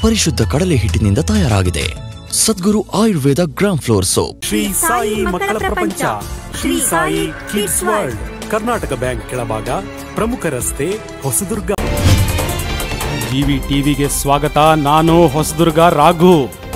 ಪರಿಶುದ್ಧ ಕಡಲೆ ಹಿಟ್ಟಿನಿಂದ ತಯಾರಾಗಿದೆ. Sadguru Ayurveda gram flour soap. Shri Sai ಮಕ್ಕಳ ಪ್ರಪಂಚ, Shri Sai kids world, Karnataka bank ಕೆಳಭಾಗ, ಪ್ರಮುಖ ರಸ್ತೆ, ಹೊಸದುರ್ಗ. ಟಿವಿಗೆ ಸ್ವಾಗತ. ನಾನು ಹೊಸದುರ್ಗ ರಾಘು.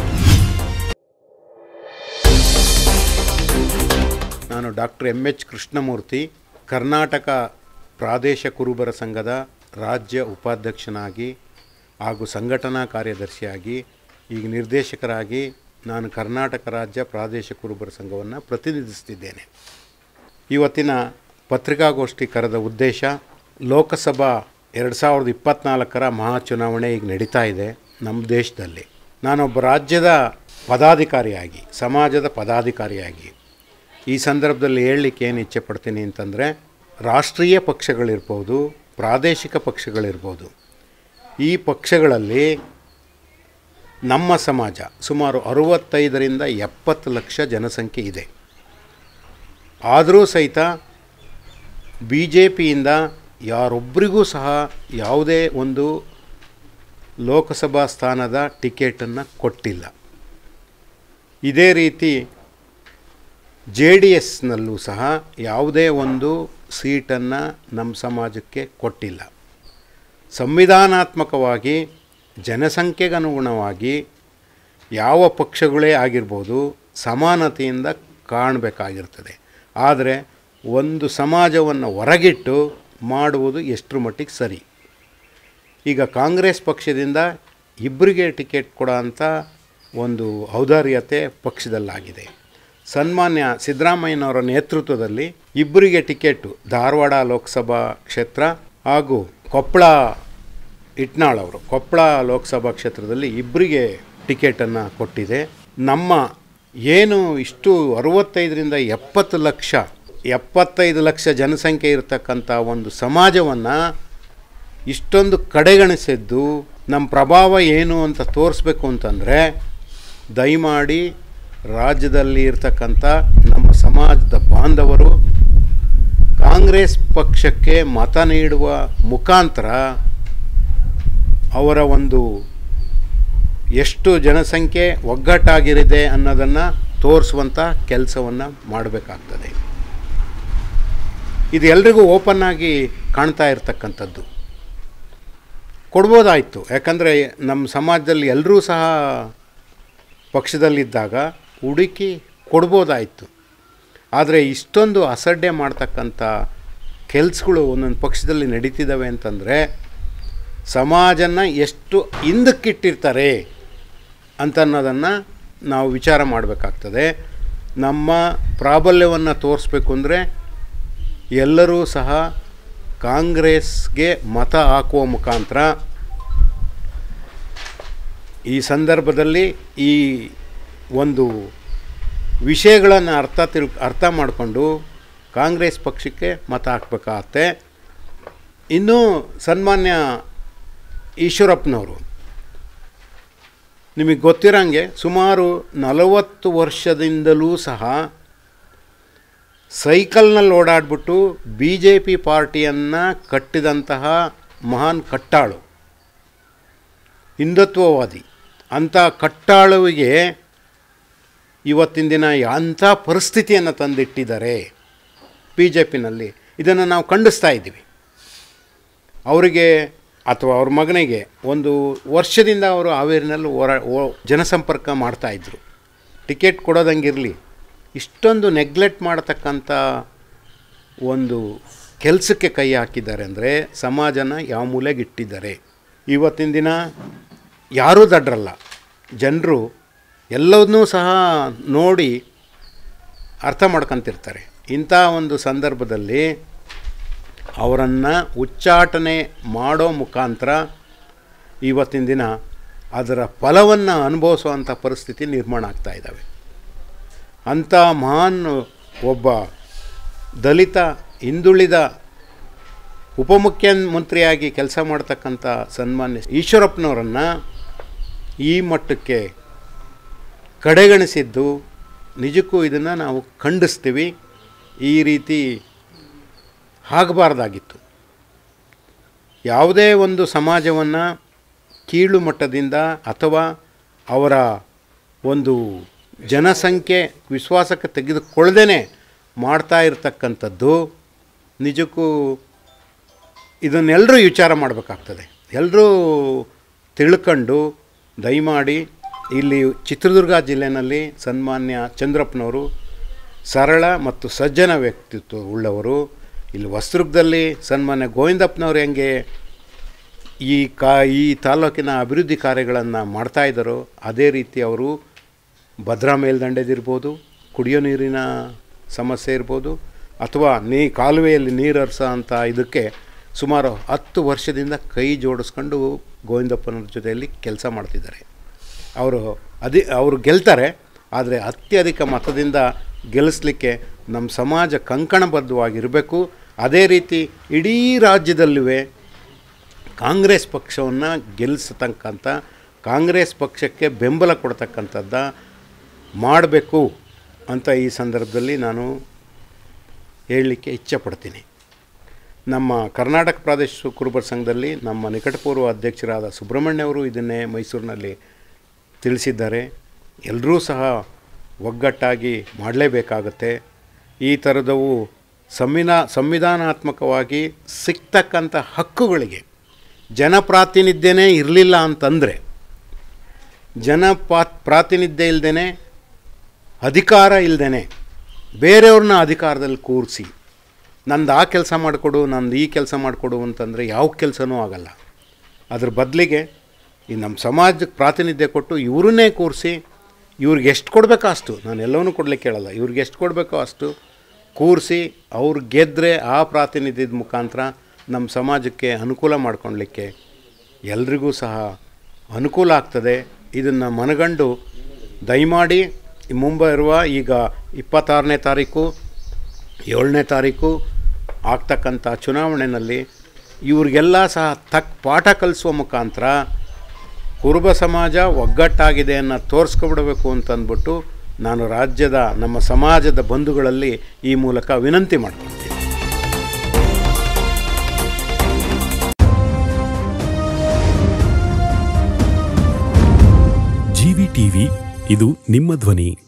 ನಾನು ಡಾಕ್ಟರ್ ಎಂ.ಎಚ್. ಕೃಷ್ಣಮೂರ್ತಿ, ಕರ್ನಾಟಕ ಪ್ರಾದೇಶ ಕುರುಬರ ಸಂಘದ ರಾಜ್ಯ ಉಪಾಧ್ಯಕ್ಷನಾಗಿ ಹಾಗೂ ಸಂಘಟನಾ ಕಾರ್ಯದರ್ಶಿಯಾಗಿ, ಈಗ ನಿರ್ದೇಶಕರಾಗಿ ನಾನು ಕರ್ನಾಟಕ ರಾಜ್ಯ ಪ್ರಾದೇಶ ಕುರುಬರ ಸಂಘವನ್ನು ಪ್ರತಿನಿಧಿಸುತ್ತಿದ್ದೇನೆ. ಇವತ್ತಿನ ಪತ್ರಿಕಾಗೋಷ್ಠಿ ಕರೆದ ಉದ್ದೇಶ, ಲೋಕಸಭಾ 2024 ಮಹಾಚುನಾವಣೆ ಈಗ ನಡೀತಾ ಇದೆ ನಮ್ಮ ದೇಶದಲ್ಲಿ. ನಾನೊಬ್ಬ ರಾಜ್ಯದ ಪದಾಧಿಕಾರಿಯಾಗಿ, ಸಮಾಜದ ಪದಾಧಿಕಾರಿಯಾಗಿ ಈ ಸಂದರ್ಭದಲ್ಲಿ ಹೇಳಲಿಕ್ಕೆ ಏನು ಇಚ್ಛೆ ಪಡ್ತೀನಿ ಅಂತಂದರೆ, ರಾಷ್ಟ್ರೀಯ ಪಕ್ಷಗಳಿರ್ಬೋದು, ಪ್ರಾದೇಶಿಕ ಪಕ್ಷಗಳಿರ್ಬೋದು, ಈ ಪಕ್ಷಗಳಲ್ಲಿ ನಮ್ಮ ಸಮಾಜ ಸುಮಾರು 65ರಿಂದ 70 ಲಕ್ಷ ಜನಸಂಖ್ಯೆ ಇದೆ. ಆದರೂ ಸಹಿತ BJPಯಿಂದ ಯಾರೊಬ್ಬರಿಗೂ ಸಹ ಯಾವುದೇ ಒಂದು ಲೋಕಸಭಾ ಸ್ಥಾನದ ಟಿಕೆಟನ್ನು ಕೊಟ್ಟಿಲ್ಲ. ಇದೇ ರೀತಿ JDSನಲ್ಲೂ ಸಹ ಯಾವುದೇ ಒಂದು ಸೀಟನ್ನು ನಮ್ಮ ಸಮಾಜಕ್ಕೆ ಕೊಟ್ಟಿಲ್ಲ. ಸಂವಿಧಾನಾತ್ಮಕವಾಗಿ ಜನಸಂಖ್ಯೆಗನುಗುಣವಾಗಿ ಯಾವ ಪಕ್ಷಗಳೇ ಆಗಿರ್ಬೋದು ಸಮಾನತೆಯಿಂದ ಕಾಣಬೇಕಾಗಿರ್ತದೆ. ಆದರೆ ಒಂದು ಸಮಾಜವನ್ನು ಹೊರಗಿಟ್ಟು ಮಾಡುವುದು ಎಷ್ಟರ ಮಟ್ಟಿಗೆ ಸರಿ? ಈಗ ಕಾಂಗ್ರೆಸ್ ಪಕ್ಷದಿಂದ ಇಬ್ಬರಿಗೆ ಟಿಕೆಟ್ ಕೊಡೋ ಅಂಥ ಒಂದು ಔದಾರ್ಯತೆ ಪಕ್ಷದಲ್ಲಾಗಿದೆ. ಸನ್ಮಾನ್ಯ ಸಿದ್ದರಾಮಯ್ಯನವರ ನೇತೃತ್ವದಲ್ಲಿ ಇಬ್ಬರಿಗೆ ಟಿಕೆಟು, ಧಾರವಾಡ ಲೋಕಸಭಾ ಕ್ಷೇತ್ರ ಹಾಗೂ ಕೊಪ್ಪಳ ಇಟ್ನಾಳ್ ಅವರು ಕೊಪ್ಪಳ ಲೋಕಸಭಾ ಕ್ಷೇತ್ರದಲ್ಲಿ ಇಬ್ಬರಿಗೆ ಟಿಕೆಟನ್ನು ಕೊಟ್ಟಿದೆ. ನಮ್ಮ ಏನು ಇಷ್ಟು 65ರಿಂದ 75 ಲಕ್ಷ ಜನಸಂಖ್ಯೆ ಇರತಕ್ಕಂಥ ಒಂದು ಸಮಾಜವನ್ನು ಇಷ್ಟೊಂದು ಕಡೆಗಣಿಸಿದ್ದು ನಮ್ಮ ಪ್ರಭಾವ ಏನು ಅಂತ ತೋರಿಸ್ಬೇಕು ಅಂತಂದರೆ, ದಯಮಾಡಿ ರಾಜ್ಯದಲ್ಲಿ ಇರ್ತಕ್ಕಂಥ ನಮ್ಮ ಸಮಾಜದ ಬಾಂಧವರು ಕಾಂಗ್ರೆಸ್ ಪಕ್ಷಕ್ಕೆ ಮತ ನೀಡುವ ಮುಖಾಂತರ ಅವರ ಒಂದು ಎಷ್ಟು ಜನಸಂಖ್ಯೆ ಒಗ್ಗಟ್ಟಾಗಿರಿದೆ ಅನ್ನೋದನ್ನು ತೋರಿಸುವಂಥ ಕೆಲಸವನ್ನು ಮಾಡಬೇಕಾಗ್ತದೆ. ಇದು ಎಲ್ರಿಗೂ ಓಪನ್ನಾಗಿ ಕಾಣ್ತಾ ಇರ್ತಕ್ಕಂಥದ್ದು. ಕೊಡ್ಬೋದಾಯಿತು, ಯಾಕಂದರೆ ನಮ್ಮ ಸಮಾಜದಲ್ಲಿ ಎಲ್ಲರೂ ಸಹ ಪಕ್ಷದಲ್ಲಿದ್ದಾಗ ಹುಡುಕಿ ಕೊಡ್ಬೋದಾಯಿತು. ಆದರೆ ಇಷ್ಟೊಂದು ಅಸಡ್ಡೆ ಮಾಡ್ತಕ್ಕಂಥ ಕೆಲಸಗಳು ಒಂದೊಂದು ಪಕ್ಷದಲ್ಲಿ ನಡೀತಿದ್ದಾವೆ ಅಂತಂದರೆ ಸಮಾಜನ ಎಷ್ಟು ಹಿಂದಕ್ಕಿಟ್ಟಿರ್ತಾರೆ ಅಂತ ಅನ್ನೋದನ್ನು ನಾವು ವಿಚಾರ ಮಾಡಬೇಕಾಗ್ತದೆ. ನಮ್ಮ ಪ್ರಾಬಲ್ಯವನ್ನು ತೋರಿಸ್ಬೇಕು ಅಂದರೆ ಎಲ್ಲರೂ ಸಹ ಕಾಂಗ್ರೆಸ್ಗೆ ಮತ ಹಾಕುವ ಮುಖಾಂತರ ಈ ಸಂದರ್ಭದಲ್ಲಿ ಈ ಒಂದು ವಿಷಯಗಳನ್ನು ಅರ್ಥ ಮಾಡಿಕೊಂಡು ಕಾಂಗ್ರೆಸ್ ಪಕ್ಷಕ್ಕೆ ಮತ ಹಾಕಬೇಕಾಗತ್ತೆ. ಇನ್ನೂ ಸನ್ಮಾನ್ಯ ಈಶ್ವರಪ್ಪನವರು, ನಿಮಗೆ ಗೊತ್ತಿರೋಂಗೆ ಸುಮಾರು 40 ವರ್ಷದಿಂದಲೂ ಸಹ ಸೈಕಲ್ನಲ್ಲಿ ಓಡಾಡ್ಬಿಟ್ಟು BJP ಪಾರ್ಟಿಯನ್ನು ಕಟ್ಟಿದಂತಹ ಮಹಾನ್ ಕಟ್ಟಾಳು, ಹಿಂದುತ್ವವಾದಿ. ಅಂಥ ಕಟ್ಟಾಳುವಿಗೆ ಇವತ್ತಿನ ದಿನ ಅಂಥ ಪರಿಸ್ಥಿತಿಯನ್ನು ತಂದಿಟ್ಟಿದ್ದಾರೆ BJPನಲ್ಲಿ. ಇದನ್ನು ನಾವು ಖಂಡಿಸ್ತಾ ಇದ್ದೀವಿ. ಅವರಿಗೆ ಅಥವಾ ಅವ್ರ ಮಗನಿಗೆ ಒಂದು ವರ್ಷದಿಂದ ಅವರು ಹಾವೇರಿನಲ್ಲಿ ಜನಸಂಪರ್ಕ ಮಾಡ್ತಾಯಿದ್ರು. ಟಿಕೆಟ್ ಕೊಡೋದಂಗಿರಲಿ, ಇಷ್ಟೊಂದು ನೆಗ್ಲೆಕ್ಟ್ ಮಾಡತಕ್ಕಂಥ ಒಂದು ಕೆಲಸಕ್ಕೆ ಕೈ ಹಾಕಿದ್ದಾರೆ ಅಂದರೆ ಸಮಾಜನ ಯಾವ ಮೂಲೆಗೆ ಇಟ್ಟಿದ್ದಾರೆ. ಇವತ್ತಿನ ದಿನ ಯಾರೂ ದಡ್ರಲ್ಲ, ಜನರು ಎಲ್ಲವನ್ನೂ ಸಹ ನೋಡಿ ಅರ್ಥ ಮಾಡ್ಕೊತಿರ್ತಾರೆ. ಇಂಥ ಒಂದು ಸಂದರ್ಭದಲ್ಲಿ ಅವರನ್ನು ಉಚ್ಚಾಟನೆ ಮಾಡೋ ಮುಖಾಂತರ ಇವತ್ತಿನ ದಿನ ಅದರ ಫಲವನ್ನು ಅನುಭವಿಸುವಂಥ ಪರಿಸ್ಥಿತಿ ನಿರ್ಮಾಣ ಆಗ್ತಾ ಇದ್ದಾವೆ. ಅಂಥ ಮಹಾನ್ ಒಬ್ಬ ದಲಿತ ಹಿಂದುಳಿದ ಉಪಮುಖ್ಯಮಂತ್ರಿಯಾಗಿ ಕೆಲಸ ಮಾಡ್ತಕ್ಕಂಥ ಸನ್ಮಾನ್ಯ ಈಶ್ವರಪ್ಪನವರನ್ನು ಈ ಮಟ್ಟಕ್ಕೆ ಕಡೆಗಣಿಸಿದ್ದು ನಿಜಕ್ಕೂ ಇದನ್ನು ನಾವು ಖಂಡಿಸ್ತೀವಿ. ಈ ರೀತಿ ಆಗಬಾರ್ದಾಗಿತ್ತು. ಯಾವುದೇ ಒಂದು ಸಮಾಜವನ್ನು ಕೀಳು ಮಟ್ಟದಿಂದ ಅಥವಾ ಅವರ ಒಂದು ಜನಸಂಖ್ಯೆ ವಿಶ್ವಾಸಕ್ಕೆ ತೆಗೆದುಕೊಳ್ಳದೇ ಮಾಡ್ತಾ ಇರತಕ್ಕಂಥದ್ದು ನಿಜಕ್ಕೂ ಇದನ್ನೆಲ್ಲರೂ ವಿಚಾರ ಮಾಡಬೇಕಾಗ್ತದೆ. ಎಲ್ಲರೂ ತಿಳ್ಕೊಂಡು ದಯಮಾಡಿ ಇಲ್ಲಿ ಚಿತ್ರದುರ್ಗ ಜಿಲ್ಲೆಯಲ್ಲಿ ಸನ್ಮಾನ್ಯ ಚಂದ್ರಪ್ಪನವರು ಸರಳ ಮತ್ತು ಸಜ್ಜನ ವ್ಯಕ್ತಿತ್ವ ಉಳ್ಳವರು. ಇಲ್ಲಿ ಹೊಸದುರ್ಗದಲ್ಲಿ ಸನ್ಮಾನ್ಯ ಗೋವಿಂದಪ್ಪನವರು ಹೆಂಗೆ ಈ ತಾಲೂಕಿನ ಅಭಿವೃದ್ಧಿ ಕಾರ್ಯಗಳನ್ನು ಮಾಡ್ತಾಯಿದ್ದಾರೋ ಅದೇ ರೀತಿ ಅವರು ಭದ್ರಾ ಮೇಲ್ದಂಡೆದಿರ್ಬೋದು, ಕುಡಿಯೋ ನೀರಿನ ಸಮಸ್ಯೆ ಇರ್ಬೋದು, ಅಥವಾ ಕಾಲುವೆಯಲ್ಲಿ ನೀರು ಹರಿಸೋ ಅಂಥ ಇದಕ್ಕೆ ಸುಮಾರು 10 ವರ್ಷದಿಂದ ಕೈ ಜೋಡಿಸ್ಕೊಂಡು ಗೋವಿಂದಪ್ಪನವ್ರ ಜೊತೆಯಲ್ಲಿ ಕೆಲಸ ಮಾಡ್ತಿದ್ದಾರೆ. ಅವರು ಗೆಲ್ತಾರೆ, ಆದರೆ ಅತ್ಯಧಿಕ ಮತದಿಂದ ಗೆಲ್ಲಿಸ್ಲಿಕ್ಕೆ ನಮ್ಮ ಸಮಾಜ ಕಂಕಣಬದ್ಧವಾಗಿರಬೇಕು. ಅದೇ ರೀತಿ ಇಡೀ ರಾಜ್ಯದಲ್ಲೂ ಕಾಂಗ್ರೆಸ್ ಪಕ್ಷವನ್ನು ಗೆಲ್ಲಿಸತಕ್ಕಂಥ, ಕಾಂಗ್ರೆಸ್ ಪಕ್ಷಕ್ಕೆ ಬೆಂಬಲ ಕೊಡ್ತಕ್ಕಂಥದ್ದು ಮಾಡಬೇಕು ಅಂತ ಈ ಸಂದರ್ಭದಲ್ಲಿ ನಾನು ಹೇಳಲಿಕ್ಕೆ ಇಚ್ಛೆಪಡ್ತೀನಿ. ನಮ್ಮ ಕರ್ನಾಟಕ ಪ್ರಾದೇಶಿಕ ಕುರುಬರ ಸಂಘದಲ್ಲಿ ನಮ್ಮ ನಿಕಟಪೂರ್ವ ಅಧ್ಯಕ್ಷರಾದ ಸುಬ್ರಹ್ಮಣ್ಯವರು ಇದನ್ನೇ ಮೈಸೂರಿನಲ್ಲಿ ತಿಳಿಸಿದ್ದಾರೆ. ಎಲ್ಲರೂ ಸಹ ಒಗ್ಗಟ್ಟಾಗಿ ಮಾಡಲೇಬೇಕಾಗತ್ತೆ. ಈ ಥರದವು ಸಂವಿಧಾನಾತ್ಮಕವಾಗಿ ಸಿಗ್ತಕ್ಕಂಥ ಹಕ್ಕುಗಳಿಗೆ ಜನಪ್ರಾತಿನಿಧ್ಯನೇ ಇರಲಿಲ್ಲ ಅಂತಂದರೆ, ಪ್ರಾತಿನಿಧ್ಯ ಇಲ್ಲದೇ, ಅಧಿಕಾರ ಇಲ್ಲದೇ ಬೇರೆಯವ್ರನ್ನ ಅಧಿಕಾರದಲ್ಲಿ ಕೂರಿಸಿ ನಂದು ಆ ಕೆಲಸ ಮಾಡಿಕೊಡು, ನಂದು ಈ ಕೆಲಸ ಮಾಡಿಕೊಡು ಅಂತಂದರೆ ಯಾವ ಕೆಲಸನೂ ಆಗಲ್ಲ. ಅದ್ರ ಬದಲಿಗೆ ಈ ನಮ್ಮ ಸಮಾಜಕ್ಕೆ ಪ್ರಾತಿನಿಧ್ಯ ಕೊಟ್ಟು ಇವ್ರನ್ನೇ ಕೂರಿಸಿ, ಇವ್ರಿಗೆ ಎಷ್ಟು ಕೊಡಬೇಕೋ ಅಷ್ಟು, ನಾನು ಎಲ್ಲವನ್ನೂ ಕೊಡಲಿಕ್ಕೆ ಹೇಳಲ್ಲ, ಇವ್ರಿಗೆ ಎಷ್ಟು ಕೊಡಬೇಕೋ ಅಷ್ಟು ಕೂರಿಸಿ ಅವ್ರು ಗೆದ್ದರೆ ಆ ಪ್ರಾತಿನಿಧ್ಯದ ಮುಖಾಂತರ ನಮ್ಮ ಸಮಾಜಕ್ಕೆ ಅನುಕೂಲ ಮಾಡ್ಕೊಳ್ಲಿಕ್ಕೆ ಎಲ್ರಿಗೂ ಸಹ ಅನುಕೂಲ ಆಗ್ತದೆ. ಇದನ್ನು ಮನಗಂಡು ದಯಮಾಡಿ ಮುಂಬೈ ಇರುವ ಈಗ 26ನೇ ತಾರೀಕು 7ನೇ ತಾರೀಕು ಆಗ್ತಕ್ಕಂಥ ಚುನಾವಣೆಯಲ್ಲಿ ಇವ್ರಿಗೆಲ್ಲ ಸಹ ಪಾಠ ಕಲಿಸುವ ಮುಖಾಂತರ ಕುರುಬ ಸಮಾಜ ಒಗ್ಗಟ್ಟಾಗಿದೆ ಅನ್ನೋ ತೋರಿಸ್ಕೊಬಿಡಬೇಕು ಅಂತಂದ್ಬಿಟ್ಟು ನಾನು ರಾಜ್ಯದ ನಮ್ಮ ಸಮಾಜದ ಬಂಧುಗಳಲ್ಲಿ ಈ ಮೂಲಕ ವಿನಂತಿ ಮಾಡ್ಕೊಳ್ತೀನಿ. ಜಿವಿ ಟಿವಿ, ಇದು ನಿಮ್ಮ ಧ್ವನಿ.